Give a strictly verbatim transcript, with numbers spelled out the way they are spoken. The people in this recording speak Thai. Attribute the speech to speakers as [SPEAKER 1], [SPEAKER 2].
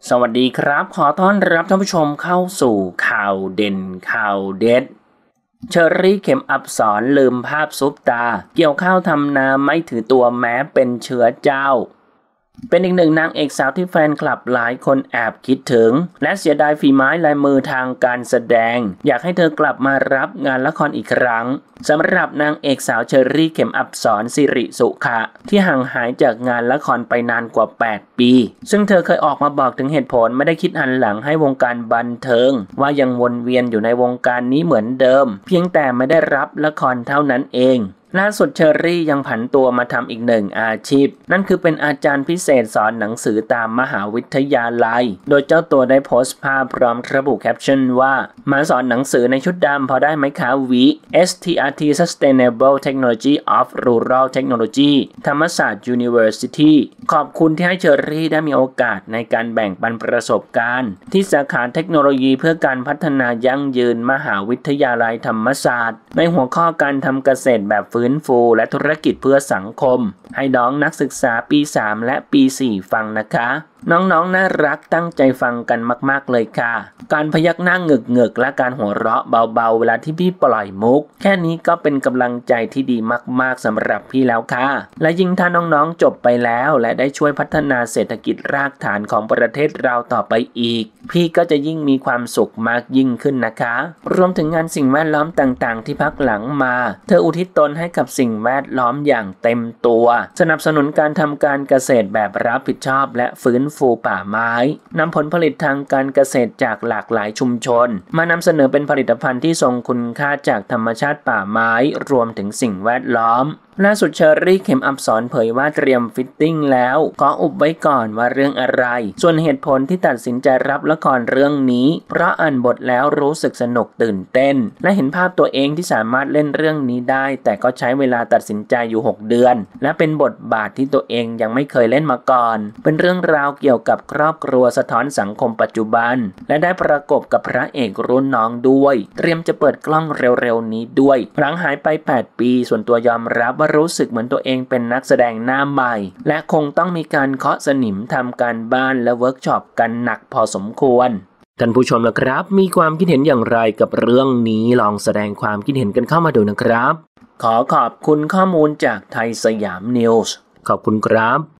[SPEAKER 1] สวัสดีครับขอต้อนรับท่านผู้ชมเข้าสู่ข่าวเด่นข่าวเด็ดเชอรี่เข็มอับสรลืมภาพซุปตาเกี่ยวข้าวทำนาไม่ถือตัวแม้เป็นเชื้อเจ้าเป็นอีกหนึ่งนางเอกสาวที่แฟนคลับหลายคนแอบคิดถึงและเสียดายฝีไม้ลายมือทางการแสดงอยากให้เธอกลับมารับงานละครอีกครั้งสำหรับนางเอกสาวเชอรี่เข็มอับสรสิริสุขะที่ห่างหายจากงานละครไปนานกว่าแปดปีซึ่งเธอเคยออกมาบอกถึงเหตุผลไม่ได้คิดหันหลังให้วงการบันเทิงว่ายังวนเวียนอยู่ในวงการนี้เหมือนเดิมเพียงแต่ไม่ได้รับละครเท่านั้นเองล่าสุดเชอรี่ยังผันตัวมาทำอีกหนึ่งอาชีพนั่นคือเป็นอาจารย์พิเศษสอนหนังสือตามมหาวิทยาลัยโดยเจ้าตัวได้โพสต์ภาพพร้อมระบุแคปชั่นว่ามาสอนหนังสือในชุดดำพอได้ไหมคะวิ เอส ที อาร์ ที Sustainable Technology of Rural Technology ธรรมศาสตร์ University ขอบคุณที่ให้เชอรี่ได้มีโอกาสในการแบ่งปันประสบการณ์ที่สาขาเทคโนโลยีเพื่อการพัฒนายั่งยืนมหาวิทยาลัยธรรมศาสตร์ในหัวข้อการทำเกษตรแบบฟื้นฟูและธุรกิจเพื่อสังคมให้น้องนักศึกษาปีสามและปีสี่ฟังนะคะน้องๆ น, น่ารักตั้งใจฟังกันมากๆเลยค่ะการพยักหน้าเงึกๆและการหัวเราะเบาๆเวลาที่พี่ปล่อยมุกแค่นี้ก็เป็นกำลังใจที่ดีมากๆสำหรับพี่แล้วค่ะและยิ่งถ้าน้องๆจบไปแล้วและได้ช่วยพัฒนาเศรษฐกิจรากฐานของประเทศเราต่อไปอีกพี่ก็จะยิ่งมีความสุขมากยิ่งขึ้นนะคะรวมถึงงานสิ่งแวดล้อมต่างๆที่พักหลังมาเธออุทิศตนให้กับสิ่งแวดล้อมอย่างเต็มตัวสนับสนุนการทำการเกษตรแบบรับผิดชอบและฟื้นฟูป่าไม้นำผลผลิตทางการเกษตรจากหลากหลายชุมชนมานำเสนอเป็นผลิตภัณฑ์ที่ทรงคุณค่าจากธรรมชาติป่าไม้รวมถึงสิ่งแวดล้อมล่าสุดเชอรี่เข็มอับสรเผยว่าเตรียมฟิตติ้งแล้วขออุบไว้ก่อนว่าเรื่องอะไรส่วนเหตุผลที่ตัดสินใจรับละครเรื่องนี้เพราะอ่านบทแล้วรู้สึกสนุกตื่นเต้นและเห็นภาพตัวเองที่สามารถเล่นเรื่องนี้ได้แต่ก็ใช้เวลาตัดสินใจอยู่หกเดือนและเป็นบทบาทที่ตัวเองยังไม่เคยเล่นมาก่อนเป็นเรื่องราวเกี่ยวกับครอบครัวสะท้อนสังคมปัจจุบันและได้ประกบกับพระเอกรุ่นน้องด้วยเตรียมจะเปิดกล้องเร็วๆนี้ด้วยหลังหายไปแปดปีส่วนตัวยอมรับว่ารู้สึกเหมือนตัวเองเป็นนักแสดงหน้าใหม่และคงต้องมีการเคาะสนิมทำการบ้านและเวิร์กช็อปกันหนักพอสมควรท่านผู้ชมนะครับมีความคิดเห็นอย่างไรกับเรื่องนี้ลองแสดงความคิดเห็นกันเข้ามาดูนะครับขอขอบคุณข้อมูลจากไทยสยามนิวส์ขอบคุณครับ